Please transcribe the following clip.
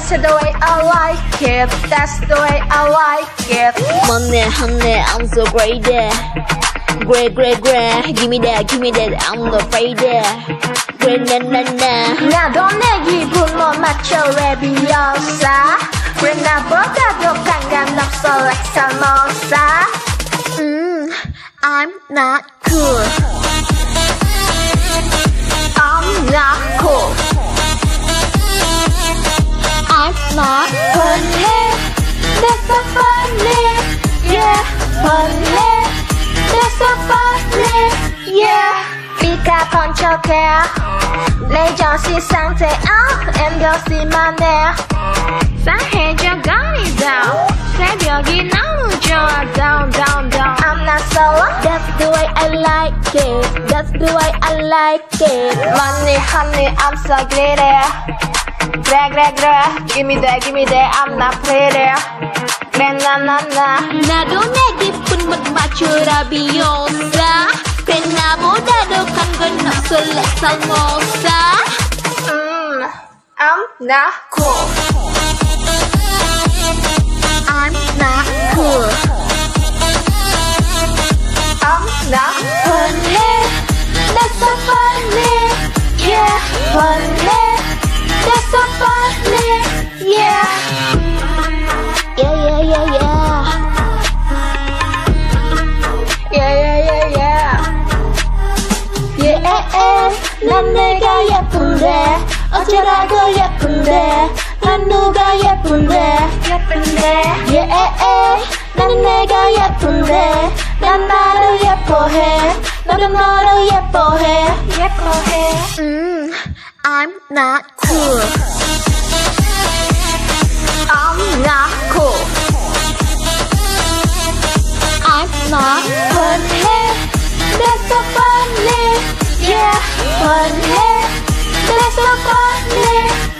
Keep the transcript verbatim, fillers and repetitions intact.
That's the way I like it. That's the way I like it. Money, honey, I'm so great there. Great, great, great. Give me that, give me that. I'm not afraid there. Great, na na na. 나도 내 기분을 맞춰 레비오사. Great 나보다도 상관없어 like 사모사. Mm, I'm not cool. I'm not cool. I'm not funny. That's so funny. Yeah, funny. That's so funny. Yeah. 비가 번쩍해. 내 정신 상태 up and 조심하네. 싸해져 going down. 새벽이 너무 좋아 down down down. I'm not solo. That's the way I like it. That's the way I like it. Money, honey, I'm so greedy. 그래 그래 그래. Give me that, give me that. I'm not pretty. 그래 나나나. 나도 내 기분 못 맞춰 라비오사. 그래 나보다도 간 없어 like 사모사. Mm, I'm not cool. I'm not cool. I'm not funny. That's so funny. Yeah, funny. That's so funny. Yeah. Yeah, yeah, yeah, yeah. Yeah, yeah, yeah, yeah. Yeah, 난 내가 예쁜데 어쩌라고 예쁜데 난 누가 예쁜데 예쁜데. Yeah, 나는 내가 예쁜데 난 나를 예뻐해 너도 너를 예뻐해 예뻐해. Mm, I'm not cool. I'm not cool. I'm not funny. That's so funny. Yeah, funny. That's so funny.